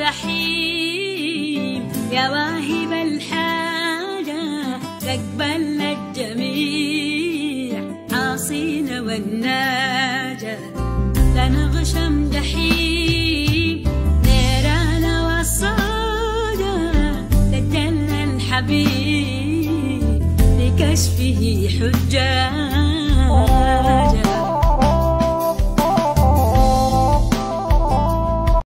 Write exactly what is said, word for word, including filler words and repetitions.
رحيم يا واهب الحاجة تقبل الجميع عاصينا والناجة لنغشم جحيم نيران والصاجة تجلى الحبيب لكشفه حجة